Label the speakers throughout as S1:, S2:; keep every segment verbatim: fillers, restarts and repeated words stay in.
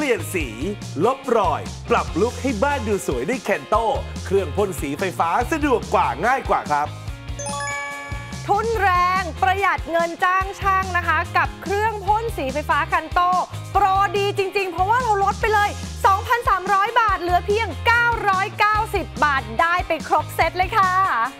S1: ลี่ยนสีลบรอยปรับลุคให้บ้านดูสวยด้วยแคนโตเครื่องพ่นสีไฟฟ้าสะดวกกว่าง่ายกว่าครับ
S2: ทุนแรงประหยัดเงินจ้างช่างนะคะกับเครื่องพ่นสีไฟฟ้าแคนโตโปรดีจริงๆเพราะว่าเราลดไปเลย สองพันสามร้อย บาทเหลือเพียงเก้าร้อยเก้าสิบ บาทได้ไปครบเซตเลยค่ะ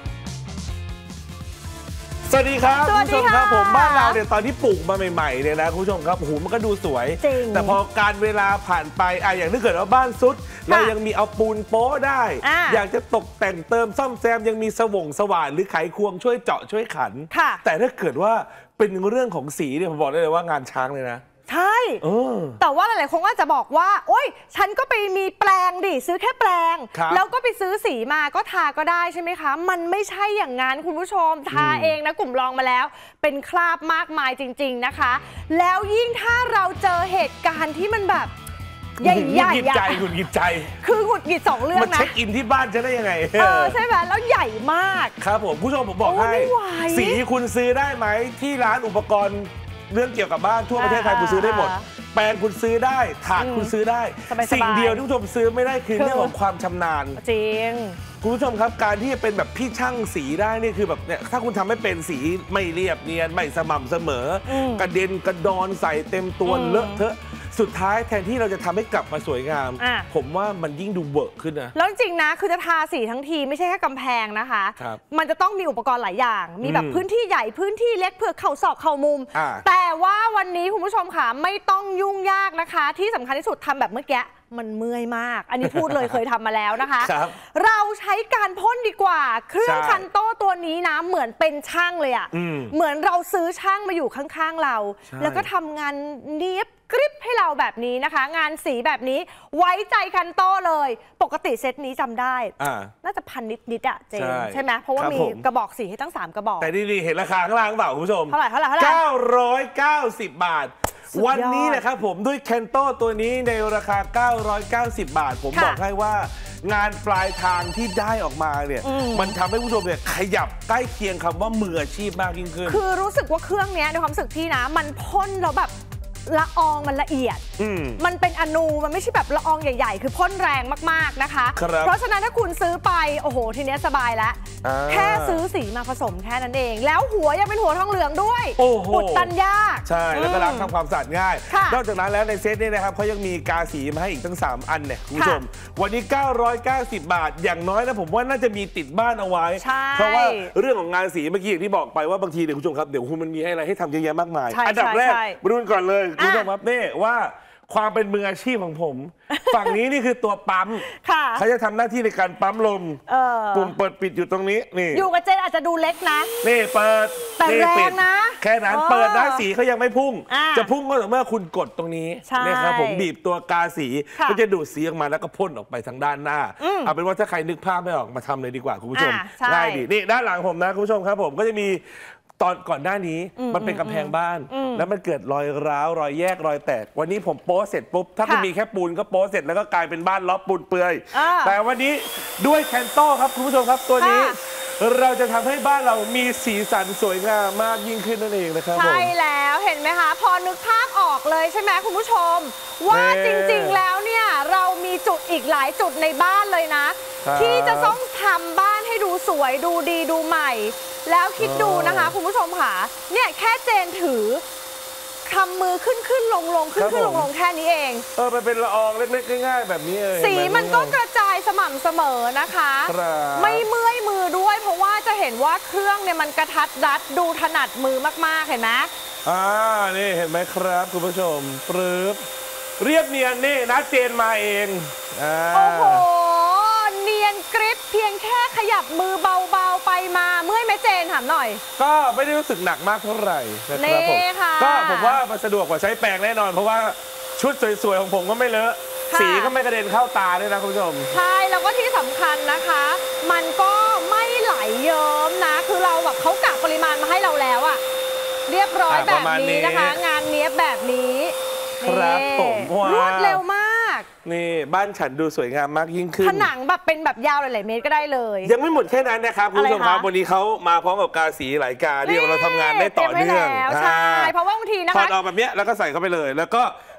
S1: สวัสดีครับคุณผู้ชมครับผมบ้านเราเนี่ยตอนที่ปลูกมาใหม่ๆเนี่ยนะคุณผู้ชมครับหูมันก็ดูสวยแต่พอการเวลาผ่านไปอ่ะอย่างถ้าเกิดว่าบ้านซุดเรายังมีเอาปูนโป๊ได้ อยากจะตกแต่งเติมซ่อมแซมยังมีสว่งสว่านหรือไขควงช่วยเจาะช่วยขันแต่ถ้าเกิดว่าเป็นเรื่องของสีเนี่ยผมบอกได้เลยว่างานช้างเลยนะ
S2: ใช่แต่ว่าหลายๆคนก็จะบอกว่าโอ๊ยฉันก็ไปมีแปลงดิซื้อแค่แปลงแล้วก็ไปซื้อสีมาก็ทาก็ได้ใช่ไหมคะมันไม่ใช่อย่างนั้นคุณผู้ชมทาเองนะกลุ่มลองมาแล้วเป็นคราบมากมายจริงๆนะคะแล้วยิ่งถ้าเราเจอเหตุการณ์ที่มันแบบใหญ่ๆ
S1: หงุดหงิดใจหงุดหงิดใจ
S2: คือหงุดหงิดสองเรื่องนะ
S1: มันเช็คอินที่บ้านจะได้ยังไง
S2: เออใช่ไหมแล้วใหญ่มาก
S1: ครับผมผู้ชมผมบอกให้สีคุณซื้อได้ไหมที่ร้านอุปกรณ์เรื่องเกี่ยวกับบ้านทั่วประเทศไทยคุณซื้อได้หมดแปรงคุณซื้อได้ถาดคุณซื้อได้สิ่งเดียวที่ผู้ชมซื้อไม่ได้คือเรื่องของความชำนาญ
S2: จริง
S1: คุณผู้ชมครับการที่จะเป็นแบบพี่ช่างสีได้นี่คือแบบเนี่ยถ้าคุณทำไม่เป็นสีไม่เรียบเนียนไม่สม่ำเสมอกระเด็นกระดอนใส่เต็มตัวเลอะเทอะสุดท้ายแทนที่เราจะทำให้กลับมาสวยงามผมว่ามันยิ่งดูเวิร์กขึ้นนะ
S2: แล้วจริงนะคือจะทาสีทั้งทีไม่ใช่แค่กำแพงนะคะมันจะต้องมีอุปกรณ์หลายอย่างมีแบบพื้นที่ใหญ่พื้นที่เล็กเพื่อเข่าศอกเข่ามุมแต่ว่าวันนี้คุณผู้ชมค่ะไม่ต้องยุ่งยากนะคะที่สำคัญที่สุดทำแบบเมื่อกี้มันเมื่อยมากอันนี้พูดเลยเคยทำมาแล้วนะคะเราใช้การพ่นดีกว่าเครื่องคันโต้ตัวนี้นะเหมือนเป็นช่างเลยอ่ะเหมือนเราซื้อช่างมาอยู่ข้างๆเราแล้วก็ทำงานเนียบกริบให้เราแบบนี้นะคะงานสีแบบนี้ไว้ใจคันโต้เลยปกติเซตนี้จำได้น่าจะพันนิดๆอ่ะเจนใช่ไหมเพราะว่ามีกระบอกสีให้ตั้งสามกระบอก
S1: แต่นี่เห็นราคาข้างล่างเปล่าคุณผู้ชม
S2: เท่าไหร่เท่าไหร่เท่าไหร่
S1: เก้าร้อยเก้าสิบบาทวันนี้นะครับผมด้วยแคนโตตัวนี้ในราคาเก้าร้อยเก้าสิบบาทผมบอกให้ว่างานปลายทางที่ได้ออกมาเนี่ยมันทำให้ผู้ชมเนี่ยขยับใกล้เคียงคำว่ามืออาชีพมากยิ่งขึ้น
S2: คือรู้สึกว่าเครื่องนี้ในความรู้สึกพี่นะมันพ่นแล้วแบบละอองมันละเอียดมันเป็นอนูมันไม่ใช่แบบละอองใหญ่ๆคือพ่นแรงมากๆนะคะเพราะฉะนั้นถ้าคุณซื้อไปโอ้โหทีนี้สบายแล้วแค่ซื้อสีมาผสมแค่นั้นเองแล้วหัวยังเป็นหัวทองเหลืองด้วยอุดตันยาก
S1: ใช่แล้วก็ล้างทำความสะอาดง่ายนอกจากนั้นแล้วในเซตนี้นะครับเขายังมีกาสีมาให้อีกตั้งสามอันเนี่ยคุณผู้ชมวันนี้เก้าร้อยเก้าสิบบาทอย่างน้อยนะผมว่าน่าจะมีติดบ้านเอาไว้เพราะว่าเรื่องของงานสีเมื่อกี้อย่างที่บอกไปว่าบางทีเนี่ยคุณผู้ชมครับเดี๋ยวคุณมันมีให้อะไรให้ทำเยอะแยะมากมายอันดับแรกมาดูก่อนเลยคุณผู้ชมครับนี่ว่าความเป็นมืออาชีพของผมฝั่งนี้นี่คือตัวปั๊มเขาจะทำหน้าที่ในการปั๊มลมปุ่มเปิดปิดอยู่ตรงนี้นี่
S2: อยู่กับเจนอาจจะดูเล็กนะ
S1: นี่เปิด
S2: แต่แรงนะ
S1: แค่นั้นเปิดนะสีเขายังไม่พุ่งจะพุ่งก็ต่อเมื่อคุณกดตรงนี้นะครับผมบีบตัวกาสีก็จะดูดสีออกมาแล้วก็พ่นออกไปทางด้านหน้าเอาเป็นว่าถ้าใครนึกภาพไม่ออกมาทำเลยดีกว่าคุณผู้ชมง่ายดีนี่ด้านหลังผมนะคุณผู้ชมครับผมก็จะมีตอนก่อนหน้านี้มันเป็นกำแพงบ้านแล้วมันเกิดรอยร้าวรอยแยกรอยแตกวันนี้ผมโป๊เสร็จปุ๊บถ้ามันมีแค่ปูนก็โป๊เสร็จแล้วก็กลายเป็นบ้านล็อบปูนเปื่อยแต่วันนี้ด้วยแคนโต้ครับคุณผู้ชมครับตัวนี้เราจะทำให้บ้านเรามีสีสันสวยงามมากยิ่งขึ้นนั่นเองนะครับ
S2: ใช่แล้วเห็นไหมคะพอนึกภาพออกเลยใช่ไหมคุณผู้ชมว่าจริงๆแล้วเนี่ยเรามีจุดอีกหลายจุดในบ้านเลยนะที่จะต้องทำบ้านให้ดูสวยดูดีดูใหม่แล้วคิดดูนะคะคุณผู้ชมค่ะเนี่ยแค่เจนถือทำมือขึ้นขึ้นลงลงขึ้นขึ้นลงลงแค่นี้เอง
S1: เออมันเป็นละอองเล็กๆง่ายๆแบบนี้เอง
S2: สีมันก็กระจายสม่ำเสมอนะคะไม่เมื่อยมือด้วยเพราะว่าจะเห็นว่าเครื่องเนี่ยมันกระทัดรัดดูถนัดมือมากๆเห็นไหม
S1: อ่านี่เห็นไหมครับคุณผู้ชมปรึบเรียบเนียนนี่นัดเจนมาเอง
S2: โอ้โหเนียนกริบเพียงแค่ขยับมือเบาๆไปมาเมื่อยไหมเจนถามหน่อย
S1: ก็ไม่ได้รู้สึกหนักมากเท่าไหร่นะครับผมก็ผมว่ามันสะดวกกว่าใช้แปรงแน่นอนเพราะว่าชุดสวยๆของผมก็ไม่เลอะสีก็ไม่กระเด็นเข้าตาด้วยนะคุณผู้ชม
S2: ใช่แล้วก็ที่สำคัญนะคะมันก็ไม่ไหลเยิ้มนะคือเราแบบเขากะปริมาณมาให้เราแล้วอะเรียบร้อยแบบนี้นะคะงานเนี้ยแบบนี้
S1: ครับผม
S2: รวดเร็วมาก
S1: นี่บ้านฉันดูสวยงามมากยิ่งขึ้น
S2: ผนังแบบเป็นแบบยาวหลายๆเมตรก็ได้เลย
S1: ยังไม่หมดแค่นั้นนะครับคุณผู้ชมครับวันนี้เขามาพร้อมกับกาสีหลายกาที่เราทำงานได้ต่อเนื่อง
S2: ใช่เพราะว่าบางทีนะคะ
S1: ถอดออกแบบนี้แล้วก็ใส่เข้าไปเลยแล้วก็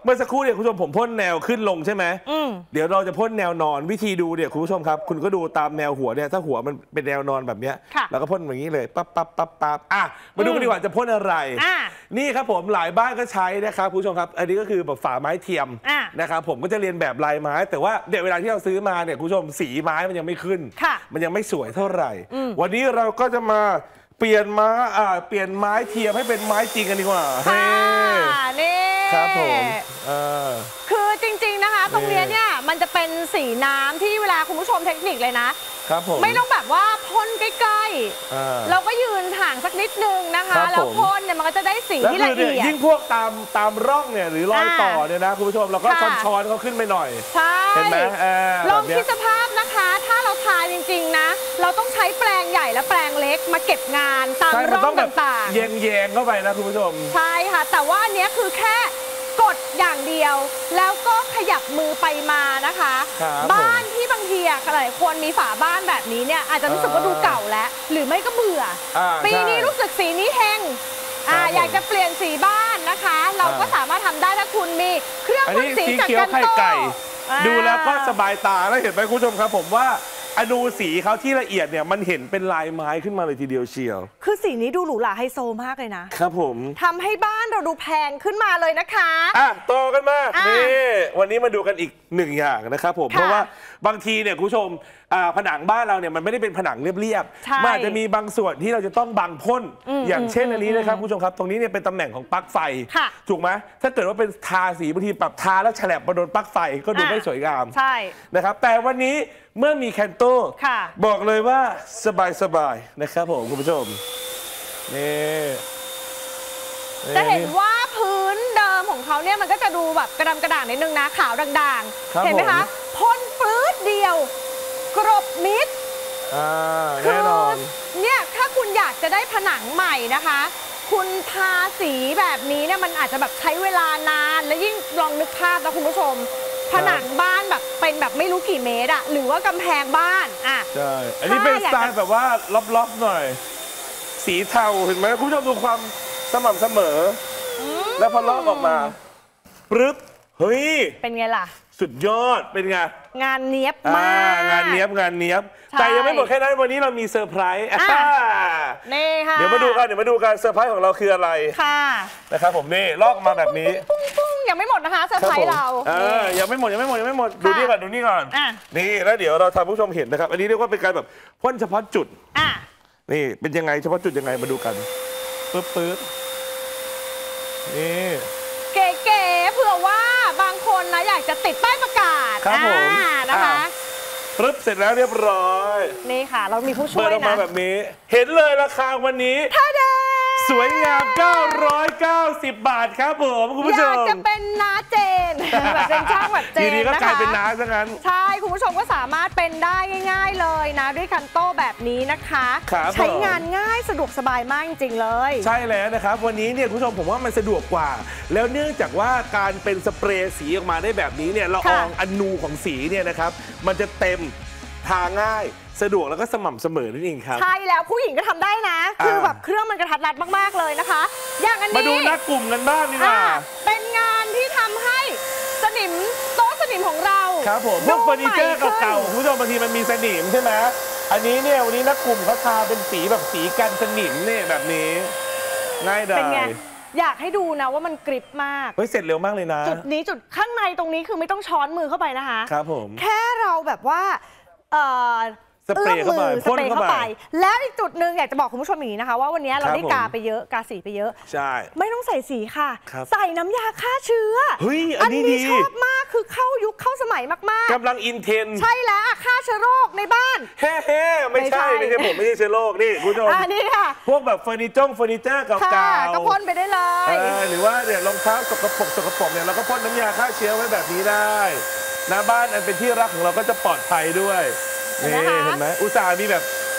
S1: เมื่อสักครู่เนี่ยคุณผู้ชมผมพ่นแนวขึ้นลงใช่ไหมเดี๋ยวเราจะพ่นแนวนอนวิธีดูเนี่ยคุณผู้ชมครับคุณก็ดูตามแนวหัวเนี่ยถ้าหัวมันเป็นแนวนอนแบบเนี้ยแล้วก็พ่นอย่างนี้เลยปั๊บปั๊บปั๊บปั๊บอ่ะมาดูกันดีกว่าจะพ่นอะไรนี่ครับผมหลายบ้านก็ใช้นะครับคุณผู้ชมครับอันนี้ก็คือแบบฝาไม้เทียมนะครับผมก็จะเรียนแบบลายไม้แต่ว่าเดี๋ยวเวลาที่เราซื้อมาเนี่ยคุณผู้ชมสีไม้มันยังไม่ขึ้นมันยังไม่สวยเท่าไหร่วันนี้เราก็จะมาเปลี่ยนไม้อ่าเปลี่ยนไม้เทียมให้เป็นไม้จริงกันดีกว่า
S2: ค่ะนี่
S1: ครับผม
S2: คือจริงๆนะคะตรงนี้เนี่ยมันจะเป็นสีน้ำที่เวลาคุณผู้ชมเทคนิคเลยนะครับผมไม่ต้องแบบว่าพ่นใกล้ๆเราก็ยืนห่างสักนิดนึงนะคะแล้วพ่นเนี่ยมันก็จะได้สีที่ละเอียด
S1: ยิ่งพวกตามตามร่องเนี่ยหรือรอยต่อเนี่ยนะคุณผู้ชมเราก็ช้อนๆเขาขึ้นไปหน่อย
S2: ใช่
S1: เห็นไหม
S2: ลองคิดสภาพนะคะถ้าเราทาจริงๆนะเราต้องใช้แปลงใหญ่และแปลงเล็กมาเก็บงานตามร่องต่าง
S1: ๆแยงๆเข้าไปนะคุณผู้ชม
S2: ใช่ค่ะแต่ว่าอันนี้คือแค่กดอย่างเดียวแล้วก็ขยับมือไปมานะคะบ้านที่บางทีหลายคนมีฝาบ้านแบบนี้เนี่ยอาจจะรู้สึกว่าดูเก่าแล้วหรือไม่ก็เบื่อปีนี้รู้สึกสีนี้เฮงอยากจะเปลี่ยนสีบ้านนะคะเราก็สามารถทำได้ถ้าคุณมีเครื่องพ่นสีจากกันโต้
S1: ดูแล้วก็สบายตาแล้วเห็นไหมคุณผู้ชมครับผมว่าอนูสีเขาที่ละเอียดเนี่ยมันเห็นเป็นลายไม้ขึ้นมาเลยทีเดียวเชียว
S2: คือสีนี้ดูหรูหราไฮโซมากเลยนะครับ
S1: ผม
S2: ทำให้บ้านเราดูแพงขึ้นมาเลยนะคะ
S1: อ่ะต่อกันมานี่วันนี้มาดูกันอีกหนึ่งอย่างนะครับผมเพราะว่าบางทีเนี่ยคุณผู้ชมผนังบ้านเราเนี่ยมันไม่ได้เป็นผนังเรียบๆมันอาจจะมีบางส่วนที่เราจะต้องบังพ่นอย่างเช่นอันนี้นะครับคุณผู้ชมครับตรงนี้เนี่ยเป็นตำแหน่งของปลั๊กไฟถูกไหมถ้าเกิดว่าเป็นทาสีบางทีปรับทาแล้วแฉลบมาโดนปลั๊กไฟก็ดูไม่สวยงาม
S2: ใช่
S1: นะครับแต่วันนี้เมื่อมีแคนโตบอกเลยว่าสบายๆนะครับผมคุณผู้ชมนี่
S2: จะเห็นว่าพื้นเดิมของเขาเนี่ยมันก็จะดูแบบกระดำกระด่างนิดนึงนะขาวด่างๆเห็นไหมคะพ่นปื๊ดเดียวกรบมิด
S1: แน่นอน
S2: เนี่ยถ้าคุณอยากจะได้ผนังใหม่นะคะคุณทาสีแบบนี้เนี่ยมันอาจจะแบบใช้เวลานานและยิ่งลองนึกภาพนะคุณผู้ชมผนังบ้านแบบเป็นแบบไม่รู้กี่เมตรอะหรือว่ากำแพงบ้านอ่ะ
S1: ใช่อันนี้เป็นสไตล์แบบว่าล็อบๆหน่อยสีเทาเห็นไหมคุณผู้ชมดูความสม่ำเสมอแล้วพอลอกออกมาปึ๊บเฮ้ย
S2: เป็นไงล่ะ
S1: สุดยอดเป็นไง
S2: งานเนี้ยบมาก
S1: งานเนี้ยบงานเนี้ยบแต่ยังไม่หมดแค่นั้นวันนี้เรามีเซอร์ไพรส์
S2: นี่ค่ะ
S1: เดี๋ยวมาดูกันเดี๋ยวมาดูกันเซอร์ไพรส์ของเราคืออะไร
S2: ค่ะ
S1: นะครับผมนี่ลอกมาแบบนี้
S2: ยังไม่หมดนะคะเซอร์ไพรส์เรา
S1: เออยังไม่หมดยังไม่หมดยังไม่หมดดูนี่ก่อนดูนี่ก่อนนี่แล้วเดี๋ยวเราทำผู้ชมเห็นนะครับอันนี้เรียกว่าเป็นการแบบพ่นเฉพาะจุดนี่เป็นยังไงเฉพาะจุดยังไงมาดูกันปึ๊บปึ๊บนี่
S2: เก๋ๆเผื่อว่าบางคนนะอยากจะติดป้ายประกาศ
S1: ครับผม
S2: นะคะ
S1: ปึ๊บเสร็จแล้วเรียบร้อย
S2: นี่ค่ะเรามีผู้ช่วยนะ
S1: เปิดออกมาแบบนี้เห็นเลยราคาวันนี้
S2: ท่าเด
S1: สวยงามเก้าร้อยเก้าสิบบาทครับผมคุณผู้ชม
S2: อยากจะเป็นน้าเจนแบบเป็นช่างแบบเจน
S1: ทีนี้ก็กลายเป็นน้าซะงั้น
S2: ใช่คุณผู้ชมก็สามารถเป็นได้ง่ายๆเลยนะด้วยคันโต้แบบนี้นะคะใช้งานง่ายสะดวกสบายมากจริงๆเลย
S1: ใช่แล้วนะครับวันนี้เนี่ยคุณผู้ชมผมว่ามันสะดวกกว่าแล้วเนื่องจากว่าการเป็นสเปรย์สีออกมาได้แบบนี้เนี่ยละอองอนูของสีเนี่ยนะครับมันจะเต็มทาง่ายสะดวกแล้วก็สม่ำเสมอนั่นเองครับ
S2: ใช่แล้วผู้หญิงก็ทำได้นะคือแบบเครื่องมันกระทัดรัดมากๆเลยนะคะอย่างอันนี้
S1: มาดูนักกลุ่มกันบ้างดีกว่า
S2: เป็นงานที่ทำให้สนิมโต๊ะสนิมของเรา
S1: ครับผมพวกเฟอร์นิเจอร์เก่าๆคุณผู้ชมบางทีมันมีสนิมใช่ไหมอันนี้เนี่ยวันนี้นักกลุ่มเขาทาเป็นสีแบบสีกันสนิมเนี่ยแบบนี้ง่ายดาย
S2: อยากให้ดูนะว่ามันกริบมาก
S1: เฮ้ยเสร็จเร็วมากเลยนะ
S2: จุดนี้จุดข้างในตรงนี้คือไม่ต้องช้อนมือเข้าไปนะคะ
S1: ครับผม
S2: แค่เราแบบว่าเอ่อ
S1: สเปรย์เข้าไป
S2: พ่นเข้าไปแล้วอีกจุดหนึ่งอยากจะบอกคุณผู้ชมอย่างนี้นะคะว่าวันนี้เราได้กาไปเยอะกาสีไปเยอะ
S1: ใช่
S2: ไม่ต้องใส่สีค่ะใส่น้ำยาฆ่าเชื้อ
S1: เฮ้ยอันนี้ดี
S2: ชอบมากคือเข้ายุคเข้าสมัยมาก
S1: ๆกำลังอินเทน
S2: ใช่แล้วฆ่าเชื้อโรคในบ้าน
S1: เฮ้เฮ้ไม่ใช่ไม่ใช่ผมไม่ใช่เชื้อโรคนี่คุณผู้ชม
S2: อันนี้ค่ะ
S1: พวกแบบเฟอร์นิเจอร์เฟอร์นิเจอร์เก่าๆ
S2: ก็พ่นไปได้เลย
S1: หรือว่าเนี่ยรองเท้าสกปรกสกปรกเนี่ยเราก็พ่นน้ำยาฆ่าเชื้อไว้แบบนี้ได้หน้าบ้านอันเป็นที่รักของเราก็จะปลอดภัยด้วยนี่เห็นไหมอุตส่าห์มีแบบ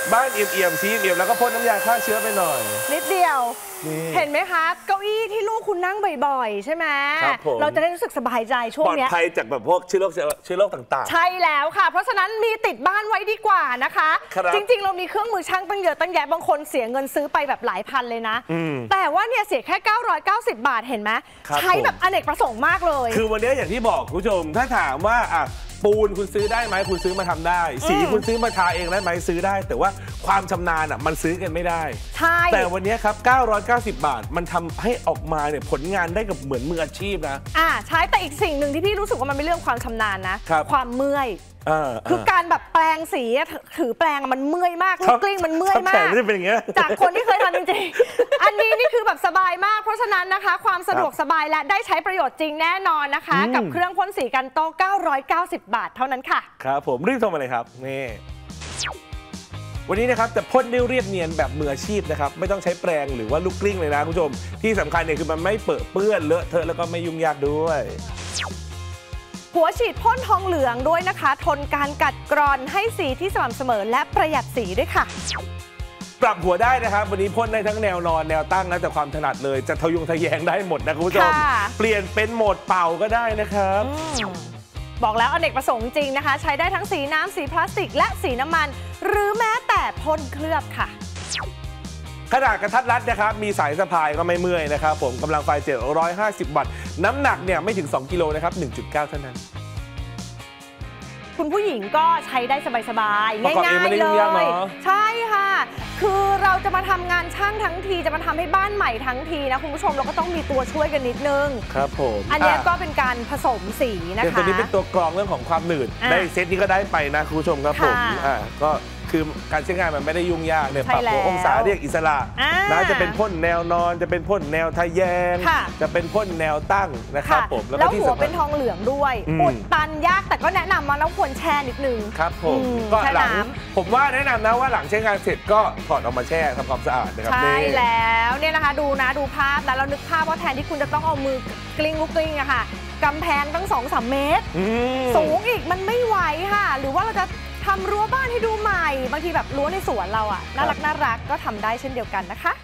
S1: บ้านเอี่ยมๆสีเอี่ยมแล้วก็พ่นน้ำยาฆ่าเชื้อไปหน่อย
S2: นิดเดียวเห็นไหมคะเก้าอี้ที่ลูกคุณนั่งบ่อยๆใช่ไหมเราจะได้รู้สึกสบายใจช่วงนี้
S1: ปลอดภัยจากแบบพวกเชื้อโรคเชื้อโรคต่างๆ
S2: ใช่แล้วค่ะเพราะฉะนั้นมีติดบ้านไว้ดีกว่านะคะจริงๆเรามีเครื่องมือช่างตั้งเยอะตั้งแยะบางคนเสียเงินซื้อไปแบบหลายพันเลยนะแต่ว่าเนี่ยเสียแค่เก้าร้อยเก้าสิบบาทเห็นไหมใช้แบบอเนกประสงค์มากเลย
S1: คือวันนี้อย่างที่บอกคุณผู้ชมถ้าถามว่าอ่ะปูนคุณซื้อได้ไหมคุณซื้อมาทำได้สีคุณซื้อมาทาเองได้ไหมซื้อได้แต่ว่าความชำนาญอ่ะมันซื้อกันไม่ได้
S2: ใช่
S1: แต่วันนี้ครับเก้าร้อยเก้าสิบบาทมันทำให้ออกมาเนี่ยผลงานได้กับเหมือนมืออาชีพนะ
S2: อ่าใช่แต่อีกสิ่งหนึ่งที่พี่รู้สึกว่ามันเป็นเรื่องความชำนาญนะความเมื่อยคือการแบบแปลงสีถือแปลงมันเมื่อยมากลูกกลิ้งมันเมื่อยมากจากคนที่เคยทำจริงๆอันนี้นี่คือแบบสบายมากเพราะฉะนั้นนะคะความสะดวกสบายและได้ใช้ประโยชน์จริงแน่นอนนะคะกับเครื่องพ่นสีกันโตเก้าร้อยเก้าสิบบาทเท่านั้นค่ะ
S1: ครับผมรีบโทรมาเลยครับนี่วันนี้นะครับจะพ่นได้เรียบเนียนแบบมืออาชีพนะครับไม่ต้องใช้แปรงหรือว่าลูกกลิ้งเลยนะคุณผู้ชมที่สำคัญเนี่ยคือมันไม่เปื้อนเปื้อนเลอะเทอะแล้วก็ไม่ยุ่งยากด้วย
S2: หัวฉีดพ่นทองเหลืองด้วยนะคะทนการกัดกร่อนให้สีที่สม่ำเสมอและประหยัดสีด้วยค่ะ
S1: ปรับหัวได้นะครับวันนี้พ่นได้ทั้งแนวนอนแนวตั้งนะแต่ความถนัดเลยจะทะยุงทะแยงได้หมดนะคุณผู้ชมเปลี่ยนเป็นโหมดเป่าก็ได้นะครับ
S2: บอกแล้วอเนกประสงค์จริงนะคะใช้ได้ทั้งสีน้ำสีพลาสติกและสีน้ำมันหรือแม้แต่พ่นเคลือบค่ะ
S1: ขนาดกระทัดรัดนะครับมีสายสะพายก็ไม่เมื่อยนะครับผมกำลังไฟเจ็ดร้อยห้าสิบวัตต์น้ำหนักเนี่ยไม่ถึงสองกิโลนะครับ หนึ่งจุดเก้า เท่านั้น
S2: คุณผู้หญิงก็ใช้ได้สบายๆง่ายๆเลยใช่ค่ะคือเราจะมาทำงานช่างทั้งทีจะมาทำให้บ้านใหม่ทั้งทีนะคุณผู้ชมเราก็ต้องมีตัวช่วยกันนิดนึง
S1: ครับผม
S2: อันนี้ก็เป็นการผสมสีนะคะ
S1: ตัวนี้เป็นตัวกรองเรื่องของความหนืดได้เซตนี้ก็ได้ไปนะคุณผู้ชมครับผมอ่าก็คือการใช้งานมันไม่ได้ยุ่งยากเนี่ยปรับตัวองศาเรียกอิสระนะจะเป็นพ่นแนวนอนจะเป็นพ่นแนวทะแยงจะเป็นพ่นแนวตั้งนะครับผม
S2: แล้วหัวเป็นทองเหลืองด้วยอุดตันยากแต่ก็แนะนำมาแล้วควรแช่นิดนึง
S1: ครับผมก็หลังผมว่าแนะนำนะว่าหลังใช้งานเสร็จก็ถอดออกมาแช่ทำความสะอาดนะครับ
S2: ใช่แล้วเนี่ยนะคะดูนะดูภาพแล้วเรานึกภาพว่าแทนที่คุณจะต้องเอามือกลิ้งลูกกลิ้งอะค่ะกำแพงตั้งสองสามเมตรสูงอีกมันไม่ไหวค่ะหรือว่าเราจะทำรั้วบ้านให้ดูใหม่บางทีแบบรั้วในสวนเราอะน่ารักน่ารักก็ทำได้เช่นเดียวกันนะคะ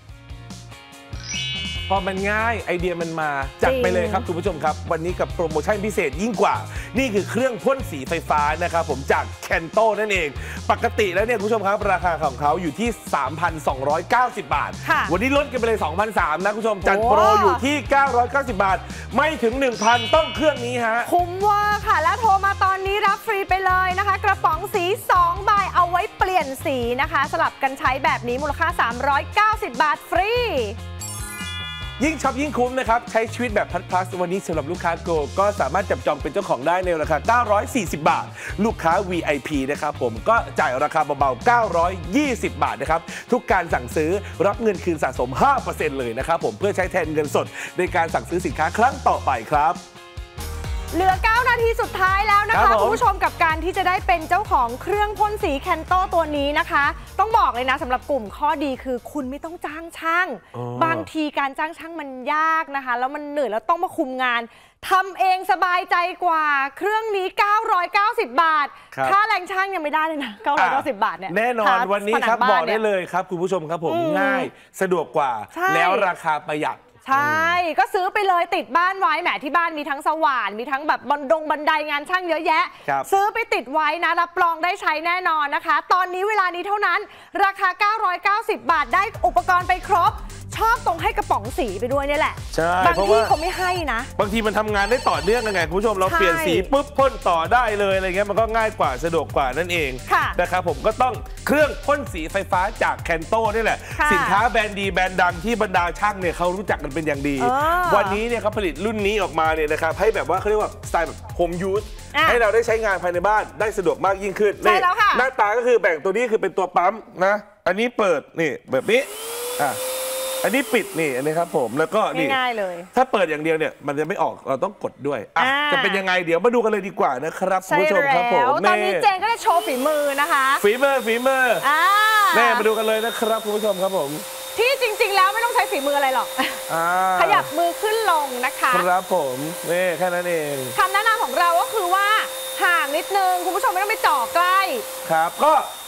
S1: พอมันง่ายไอเดียมันมาจัดไปเลยครับคุณผู้ชมครับวันนี้กับโปรโมชั่นพิเศษยิ่งกว่านี่คือเครื่องพ่นสีไฟฟ้านะครับผมจากแคนโตนั่นเองปกติแล้วเนี่ยคุณผู้ชมครับราคาของเขาอยู่ที่ สามพันสองร้อยเก้าสิบ บาทวันนี้ลดกันไปเลย สองพันสามร้อย นะคุณผู้ชมจัดโปรอยู่ที่เก้าร้อยเก้าสิบบาทไม่ถึง หนึ่งพัน ต้องเครื่องนี้ฮะ
S2: คุ้มว่าค่ะและโทรมาตอนนี้รับฟรีไปเลยนะคะกระป๋องสีสองใบเอาไว้เปลี่ยนสีนะคะสลับกันใช้แบบนี้มูลค่าสามร้อยเก้าสิบบาทฟรี
S1: ยิ่งช็อปยิ่งคุ้มนะครับใช้ชีวิตแบบพัดพลัสวันนี้สำหรับลูกค้าโกก็สามารถจับจองเป็นเจ้าของได้ในราคาเก้าร้อยสี่สิบบาทลูกค้า วี ไอ พี นะครับผมก็จ่ายราคาเบาๆเก้าร้อยยี่สิบบาทนะครับทุกการสั่งซื้อรับเงินคืนสะสม ห้าเปอร์เซ็นต์ เลยนะครับผมเพื่อใช้แทนเงินสดในการสั่งซื้อสินค้าครั้งต่อไปครับ
S2: เหลือเก้านาทีสุดท้ายแล้วนะคะคุณผู้ชมกับการที่จะได้เป็นเจ้าของเครื่องพ่นสีแคนโตตัวนี้นะคะต้องบอกเลยนะสำหรับกลุ่มข้อดีคือคุณไม่ต้องจ้างช่างบางทีการจ้างช่างมันยากนะคะแล้วมันเหนื่อยแล้วต้องมาคุมงานทำเองสบายใจกว่าเครื่องนี้เก้าร้อยเก้าสิบบาทค่าแรงช่างยังไม่ได้เลยนะเก้าร้อยเก้าสิบบาทเนี่ย
S1: แน่นอนวันนี้ครับบอกได้เลยครับคุณผู้ชมครับผมง่ายสะดวกกว่าแล้วราคาประหยัด
S2: ใช่ก็ซื้อไปเลยติดบ้านไว้แหมที่บ้านมีทั้งสว่านมีทั้งแบบบันดงบันไดงานช่างเยอะแยะซื้อไปติดไว้นะรับรองได้ใช้แน่นอนนะคะตอนนี้เวลานี้เท่านั้นราคาเก้าร้อยเก้าสิบบาทได้อุปกรณ์ไปครบชอบตรงให้กระป๋องสีไปด้วยนี่แหละ
S1: ใช่
S2: บางที่เขาไม่ให้นะ
S1: บางทีมันทำงานได้ต่อเนื่องยังไงคุณผู้ชมเราเปลี่ยนสีปุ๊บพ่นต่อได้เลยอะไรเงี้ยมันก็ง่ายกว่าสะดวกกว่านั่นเองนะครับผมก็ต้องเครื่องพ่นสีไฟฟ้าจากแคนโตนี่แหละสินค้าแบรนด์ดีแบรนด์ดังที่บรรดาช่างเนี่ยเขารู้จักกันเป็นอย่างดีวันนี้เนี่ยเขาผลิตรุ่นนี้ออกมาเนี่ยนะครับให้แบบว่าเขาเรียกว่าสไตล์แบบโฮมยูสให้เราได้ใช้งานภายในบ้านได้สะดวกมากยิ่งขึ้น
S2: นี่
S1: หน้าตาก็คือแบ่งตัวนี้คือเป็นตัวปั๊มนะอันนี้เปิดนี่แบบนี้อ่ะอันนี้ปิดนี่อันนี้ครับผมแล้วก็นี่
S2: ง่ายเลย
S1: ถ้าเปิดอย่างเดียวเนี่ยมันจะไม่ออกเราต้องกดด้วยอ่ะจะเป็นยังไงเดี๋ยวมาดูกันเลยดีกว่านะครับคุณผู้ชมครับผม
S2: ตอนนี้เจนก็จะโชว์ฝีมือนะคะ
S1: ฝีมือฝีมือแม่มาดูกันเลยนะครับคุณผู้ชมครับผม
S2: ที่จริงๆแล้วไม่ต้องใช้ฝีมืออะไรหรอกขยับมือขึ้นลงนะคะ
S1: ครับผมนี่แค่นั้นเอง
S2: คำแนะนำของเราก็คือว่าห่างนิดนึงคุณผู้ชมไม่ต้องไปจ่อใกล้
S1: ครับก็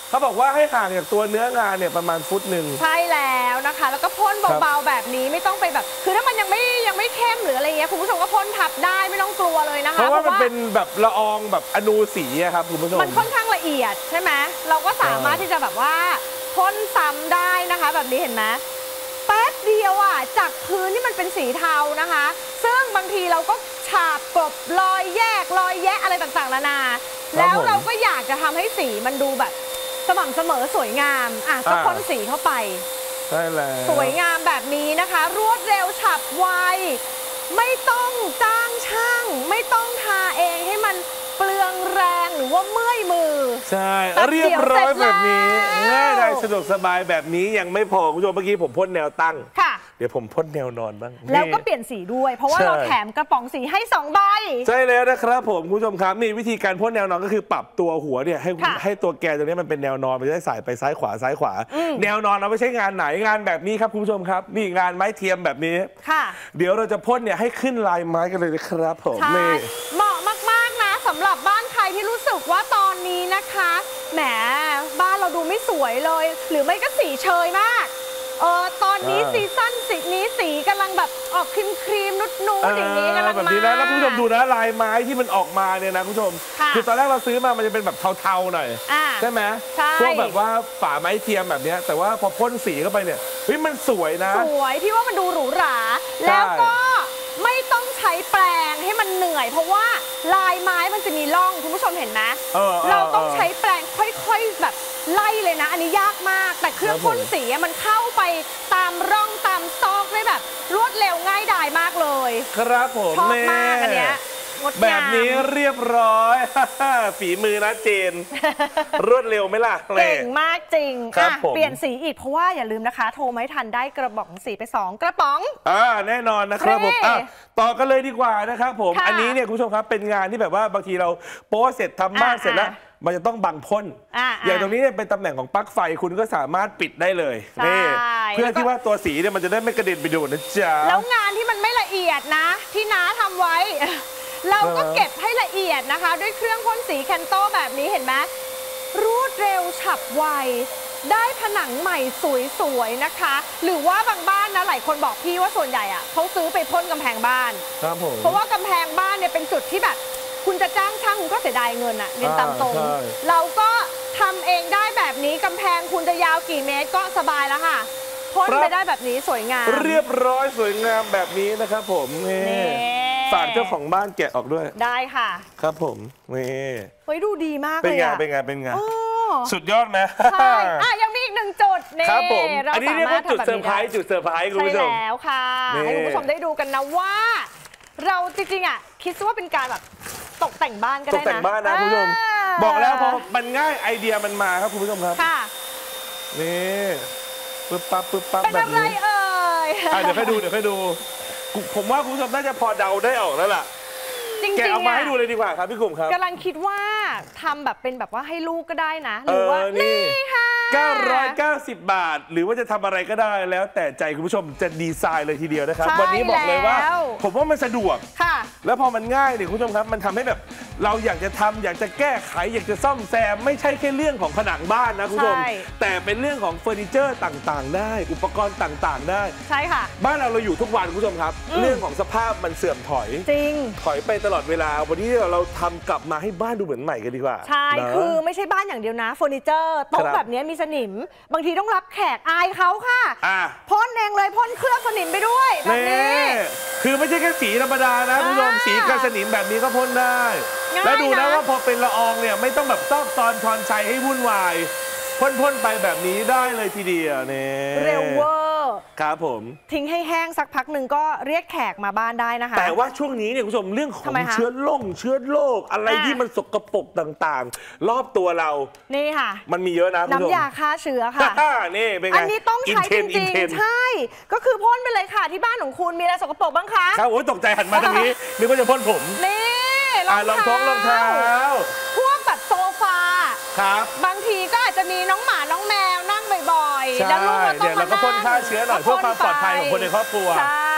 S1: เขาบอกว่าให้ห่างจากตัวเนื้องานเนี่ยประมาณฟุตหนึ่ง
S2: ใช่แล้วนะคะแล้วก็พ่นเบาๆแบบนี้ไม่ต้องไปแบบคือถ้ามันยังไม่ยังไม่เข้มหรืออะไรเงี้ยคุณผู้ชมก็พ่นทับได้ไม่ต้องกลัวเลยนะคะ
S1: เพราะว่ามันเป็นแบบละอองแบบอนูสีครับคุณผู้ชม
S2: มันค่อนข้างละเอียดใช่ไหมเราก็สามารถที่จะแบบว่าพ่นซ้ำได้นะคะแบบนี้เห็นไหมแป๊บเดียวอ่ะจากพื้นที่มันเป็นสีเทานะคะซึ่งบางทีเราก็ฉาบกลบรอยแยกรอยแยะอะไรต่างๆนานาแล้วเราก็อยากจะทำให้สีมันดูแบบสม่ำเสมอสวยงามอ่ะก็พ่นสีเข้าไป
S1: ใช่แล้ว
S2: สวยงามแบบนี้นะคะรวดเร็วฉับไวไม่ต้องจ้างช่างไม่ต้องทาเองให้มันเปลืองแรงหรือว่าเมื่อยมือ
S1: ใช่เรียบร้อยแบบนี้ง่ายได้สะดวกสบายแบบนี้ยังไม่พอคุณผู้ชมเมื่อกี้ผมพ่นแนวตั้ง
S2: ค่ะ
S1: เดี๋ยวผมพ่นแนวนอนบ้าง
S2: แล้วก็เปลี่ยนสีด้วยเพราะว่าเราแถมกระป๋องสีให้สองใบ
S1: ใช่แล้วนะครับผมคุณผู้ชมครับนี่วิธีการพ่นแนวนอนก็คือปรับตัวหัวเนี่ยให้ให้ตัวแกนตรงนี้มันเป็นแนวนอนมันจะได้สายไปซ้ายขวาซ้ายขวาแนวนอนเราไม่ใช่งานไหนงานแบบนี้ครับคุณผู้ชมครับนี่งานไม้เทียมแบบนี้
S2: ค่ะ
S1: เดี๋ยวเราจะพ่นเนี่ยให้ขึ้นลายไม้กันเลยนะครับผม
S2: นี่เหมาะมากๆนะสำหรับบ้านใครที่รู้สึกว่าตอนนี้นะคะแหมบ้านเราดูไม่สวยเลยหรือไม่ก็สีเชยมากเออตอนนี้ซีซั่นสีนี้สีกำลังแบบออกครีมครีมนุดนูดอย่างนี้กำลังมาแบบนี้
S1: นะแล้วคุณผู้ชมดูนะลายไม้ที่มันออกมาเนี่ยนะคุณผู้ชมคือตอนแรกเราซื้อมามันจะเป็นแบบเทาๆหน่อยใช่ไหมพวกแบบว่าฝาไม้เทียมแบบนี้แต่ว่าพอพ่นสีเข้าไปเนี่ยเฮ้ยมันสวยนะ
S2: สวยพี่ว่ามันดูหรูหราแล้วก็ไม่ต้องใช้แปรงให้มันเหนื่อยเพราะว่าลายไม้มันจะมีร่องคุณผู้ชมเห็นไหม เ, เราต้องใช้แปรงค่อยๆแบบไล่เลยนะอันนี้ยากมากแต่เครื่องพ่นสีมันเข้าไปตามร่องตามซอกได้แบบรวดเร็วง่ายดายมากเลย
S1: ครับผม
S2: ชอบมากอันเนี้ย
S1: แบบนี้เรียบร้อยฝีมือนะเจนรวดเร็วไหมล่ะ
S2: เก่งมากจริงเปลี่ยนสีอีกเพราะว่าอย่าลืมนะคะโทรไม่ทันได้กระป๋องสีไปสองกระป๋อง
S1: อ่าแน่นอนนะครับผมต่อกันเลยดีกว่านะครับผมอันนี้เนี่ยคุณผู้ชมครับเป็นงานที่แบบว่าบางทีเราโป๊เสร็จทำบ้านเสร็จแล้วมันจะต้องบังพ่นอย่างตรงนี้เนี่ยเป็นตำแหน่งของปลั๊กไฟคุณก็สามารถปิดได้เลยนี่เพื่อที่ว่าตัวสีเนี่ยมันจะได้ไม่กระเด็นไปโดนนะจ๊ะ
S2: แล้วงานที่มันไม่ละเอียดนะที่น้าทำไว้เราก็เก็บให้ละเอียดนะคะด้วยเครื่องพ่นสีแคนโตแบบนี้เห็นไหมรวดเร็วฉับไวได้ผนังใหม่สวยๆนะคะหรือว่าบางบ้านนะหลายคนบอกพี่ว่าส่วนใหญ่อะเขาซื้อไปพ่นกำแพงบ้าน
S1: ครับผม
S2: เพราะว่ากำแพงบ้านเนี่ยเป็นจุดที่แบบคุณจะจ้างช่างคุณก็เสียดายเงินอะเงินตามตรงเราก็ทำเองได้แบบนี้กำแพงคุณจะยาวกี่เมตรก็สบายแล้วค่ะพ่นไปได้แบบนี้สวยงาม
S1: เรียบร้อยสวยงามแบบนี้นะครับผมนี่ฝากเจ้าของบ้านแกะออกด้วย
S2: ได้ค่ะ
S1: ครับผมนี่
S2: เฮ้ยดูดีมากเลย
S1: เป็นไงเป็นไงเป็นไงสุดยอดไหม
S2: ใช่อ่ะยังมีอีกหนึ่งจุดนี่
S1: ครับผมอันนี้เรียกว่าจุดเซอร์ไพรส์จุดเซอร์ไพรส์คุณผู้ชม
S2: ใช่แล้วค่ะให้คุณผู้ชมได้ดูกันนะว่าเราจริงๆอ่ะคิดว่าเป็นการแบบตกแต่งบ้านก็ได้นะ
S1: ตกแต่งบ้านนะคุณผู้ชมบอกแล้วพอมันง่ายไอเดียมันมาครับคุณผู้ชมครับ
S2: ค่ะ
S1: นี่ปึ๊บปั๊บปึ๊บปั๊บ
S2: แบบนี้เอ่ย
S1: เดี๋ยวให้ดูเดี๋ยวให้ดูผมว่าคุณผู้ชมน่าจะพอเดาได้ออกแล้วล่ะ
S2: จริงๆ
S1: แกเอามาให้ดูเลยดีกว่าครับพี่กลุ่มครับ
S2: กำลังคิดว่าทำแบบเป็นแบบว่าให้ลูกก็ได้นะหรือว่านี่ค่ะ
S1: เก้าร้อยเก้าสิบบาทหรือว่าจะทำอะไรก็ได้แล้วแต่ใจคุณผู้ชมจะดีไซน์เลยทีเดียวนะครับวันนี้บอกเลยว่าผมว่ามันสะดวก
S2: ค่ะ
S1: แล้วพอมันง่ายเนี่ยคุณผู้ชมครับมันทำให้แบบเราอยากจะทำอยากจะแก้ไขอยากจะซ่อมแซมไม่ใช่แค่เรื่องของผนังบ้านนะคุณผู้ชมแต่เป็นเรื่องของเฟอร์นิเจอร์ต่างๆได้อุปกรณ์ต่างๆได้
S2: ใช่ค่ะ
S1: บ้านเราเราอยู่ทุกวันคุณผู้ชมครับเรื่องของสภาพมันเสื่อมถอย
S2: จริง
S1: ถอยไปตลอดเวลาวันนี้เราทำกลับมาให้บ้านดูเหมือนใหม่กันดีกว่า
S2: ใช่คือไม่ใช่บ้านอย่างเดียวนะเฟอร์นิเจอร์โต๊ะแบบนี้มีสนิมบางทีต้องรับแขกอายเขาค่ะพ่นเองเลยพ่นเคลือบสนิมไปด้วยแบบนี้
S1: คือไม่ใช่แค่สีธรรมดานะคุณผู้ชมสีกันสนิมแบบนี้ก็พ่นได้แล้วดูนะว่าพอเป็นละอองเนี่ยไม่ต้องแบบซอกซอนชอนชัยให้วุ่นวายพ่นๆไปแบบนี้ได้เลยทีเดียวเนี่ย
S2: เร็วเวอร์
S1: ครับผม
S2: ทิ้งให้แห้งสักพักหนึ่งก็เรียกแขกมาบ้านได้นะคะ
S1: แต่ว่าช่วงนี้เนี่ยคุณผู้ชมเรื่องของเชื้อโรคเชื้อโรคอะไรที่มันสกปรกต่างๆรอบตัวเรา
S2: นี่ค่ะ
S1: มันมีเยอะนะ
S2: น้ำยาฆ่าเชื้อค่ะ
S1: นี่เป็นไง
S2: อันนี้ต้องใช้จริงๆใช่ก็คือพ่นไปเลยค่ะที่บ้านของคุณมีอะไรสกปรกบ้างคะ
S1: ครับโอ้ยตกใจหันมาทางนี้นึกว่าจะพ่นผม
S2: นี่
S1: รองท้องรองเท้า
S2: พวกแบบโซฟา
S1: ครับ
S2: บางทีก็อาจจะมีน้องหมาน้องแมวนั่งบ่อยๆแล้วลูกเราต้องมานั่ง
S1: แล้วก็พ่นฆ่าเชื้อหน่อยเพื่อความปลอดภัยของคนในครอบครัว
S2: ใช่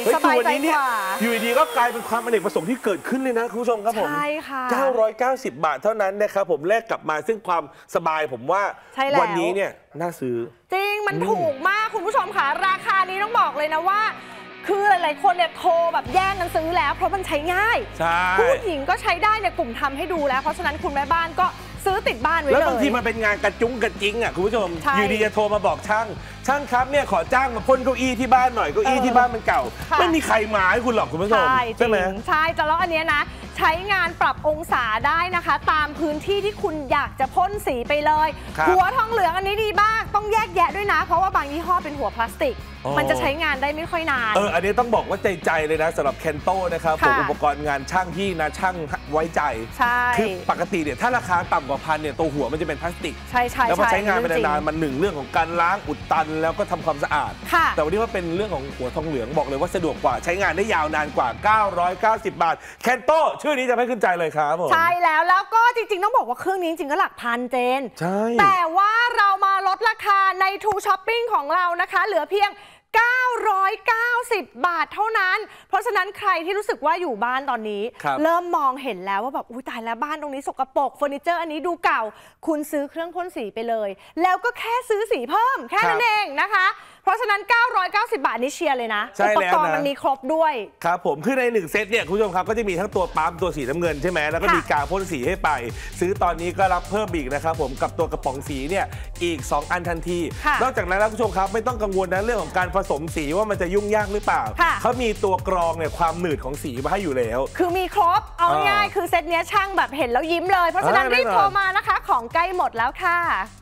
S2: สบายใจกว่า
S1: อยู่ดีก็กลายเป็นความอเนกประสงค์ที่เกิดขึ้นเลยนะคุณผู้ชมครับผม
S2: ใช่ค่ะ
S1: เก้าร้อยเก้าสิบบาทเท่านั้นนะครับผมแลกกลับมาซึ่งความสบายผมว่าวันนี้เนี่ยน่าซื้อ
S2: จริงมันถูกมากคุณผู้ชมค่ะราคานี้ต้องบอกเลยนะว่าคือหลายๆคนเนี่ยโทรแบบแย่งกันซื้อแล้วเพราะมันใช้ง่ายผู้หญิงก็ใช้ได้ในกลุ่มทำให้ดูแล้วเพราะฉะนั้นคุณแม่บ้านก็ซื้อติดบ้านไว้เลย
S1: แล้วบางทีมันเป็นงานกระจุ้งกระจิ้งอ่ะคุณผู้ชมอยู่ดีจะโทรมาบอกช่างช่างครับเนี่ยขอจ้างมาพ่นเก้าอี้ที่บ้านหน่อยเก้าอี้ที่บ้านมันเก่าไม่มีใครมาให้คุณหรอกคุณผู้ชมใช่ไหม
S2: ใช่แต่แล้วอันนี้นะใช้งานปรับองศาได้นะคะตามพื้นที่ที่คุณอยากจะพ่นสีไปเลยหัวทองเหลืองอันนี้ดีมากต้องแยกแยะด้วยนะเพราะว่าบางยี่ห้อเป็นหัวพลาสติกมันจะใช้งานได้ไม่ค่อยนาน
S1: เอออันนี้ต้องบอกว่าใจใจเลยนะสำหรับเคนโตนะครับผมอุปกรณ์งานช่างที่นะช่างไว้ใจ
S2: ใช่
S1: คือปกติเนี่ยถ้าราคาต่ำกว่าพันเนี่ยตัวหัวมันจะเป็นพลาสติก
S2: ใช่ใช่
S1: แล้วพอใช้งานไปนานๆมันหนึ่งเรื่องของการล้างอุดตันแล้วก็ทำความสะอาดแต่วันนี้ว่าเป็นเรื่องของหัวทองเหลืองบอกเลยว่าสะดวกกว่าใช้งานได้ยาวนานกว่าเก้าร้อยเก้าสิบบาทเคนโตชื่อนี้จะไม่ขึ้นใจเลยครับผม
S2: ใช่แล้วแล้วก็จริงๆต้องบอกว่าเครื่องนี้จริงๆก็หลักพันเจน
S1: ใช่
S2: แต่ว่าเรามาลดราคาในทูช้อปปิ้งของเรานะคะเหลือเพียงเก้าร้อยเก้าสิบบาทเท่านั้นเพราะฉะนั้นใครที่รู้สึกว่าอยู่บ้านตอนนี้เริ่มมองเห็นแล้วว่าแบบอุ้ยตายแล้วบ้านตรงนี้สกปรกเฟอร์นิเจอร์อันนี้ดูเก่าคุณซื้อเครื่องพ่นสีไปเลยแล้วก็แค่ซื้อสีเพิ่มแค่นั้นเองนะคะเพราะฉะนั้นเก้าร้อยเก้าสิบบาทนี่เชียร์เลยนะอุปกรณ์มันมีครบด้วย
S1: ครับผมคือในหนึ่งเซตเนี่ยคุณผู้ชมครับก็จะมีทั้งตัวปั๊มตัวสีน้ำเงินใช่ไหมแล้วก็มีกาวพ่นสีให้ไปซื้อตอนนี้ก็รับเพิ่มอีกนะครับผมกับตัวกระป๋องสีเนี่ยอีกสองอันทันทีนอกจากนั้นนะคุณผู้ชมครับไม่ต้องกังวลนะเรื่องของการผสมสีว่ามันจะยุ่งยากหรือเปล่าเขามีตัวกรองเนี่ยความหนืดของสีมาให้อยู่แล้ว
S2: คือมีครบเอาง่ายคือเซตนี้ช่างแบบเห็นแล้วยิ้มเลยเพราะฉะนั้นรีบโทรมานะคะของใกล้หมดแล้วค่ะ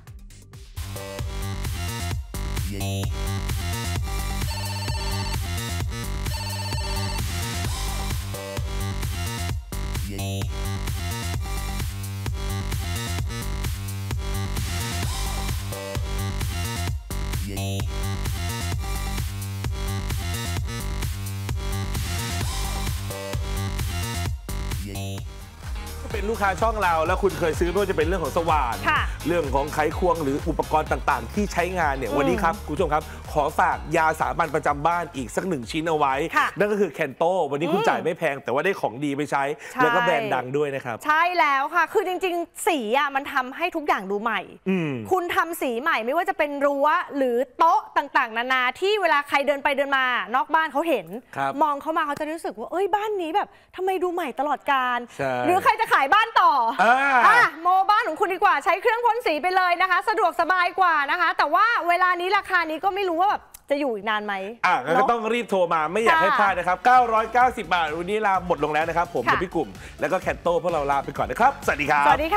S1: เป็นลูกค้าช่องเราแล้วคุณเคยซื้อไม่ว่าจะเป็นเรื่องของสว่านเรื่องของไขควงหรืออุปกรณ์ต่างๆที่ใช้งานเนี่ยวันนี้ครับคุณผู้ชมครับขอฝากยาสามัญประจำบ้านอีกสักหนึ่งชิ้นเอาไว้นั่นก็คือเคนโตวันนี้คุณจ่ายไม่แพงแต่ว่าได้ของดีไปใช้แล้วก็แบรนด์ดังด้วยนะครับ
S2: ใช่แล้วค่ะคือจริงๆสีอ่ะมันทำให้ทุกอย่างดูใหม่คุณทำสีใหม่ไม่ว่าจะเป็นรั้วหรือโต๊ะต่างๆนานาที่เวลาใครเดินไปเดินมานอกบ้านเขาเห็นมองเข้ามาเขาจะรู้สึกว่าเอ้ยบ้านนี้แบบทำไมดูใหม่ตลอดกาลหรือใครจะขายบ้านต่ออ่ะโมบ้านของคุณดีกว่าใช้เครื่องพ่นสีไปเลยนะคะสะดวกสบายกว่านะคะแต่ว่าเวลานี้ราคานี้ก็ไม่รู้ว่าแบบจะอยู่อีกนานไหม
S1: อ่ะงั้นก็ต้องรีบโทรมาไม่อยากให้พลาดนะครับเก้าร้อยเก้าสิบบาทวันนี้ลาหมดลงแล้วนะครับผมกับพี่กลุ่มแล้วก็แคนโตพวกเราลาไปก่อนนะครับสวัสดีครับ
S2: สวัสดี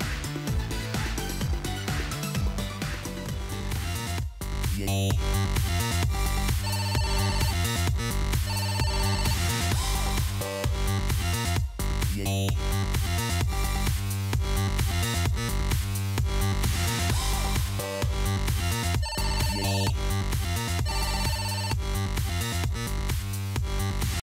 S2: ค่ะ